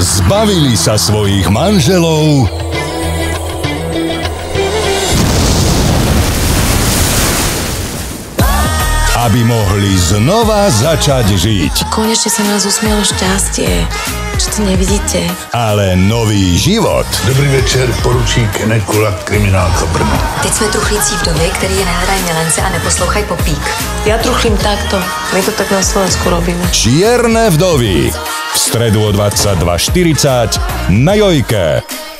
Zbavili sa svojich manželov aby mohli znova začať žiť. Konečne sa na nás usmialo šťastie. Čo to nevidíte? Ale nový život. Dobrý večer, poručík Nekula, kriminálka Brno. Teď jsme truchlící vdovy, který je nehledaj milence a neposlouchaj popík. Ja truchlím takto. My to tak na Slovensku robíme. Čierne vdovy. V stredu o 22:40 na Jojke.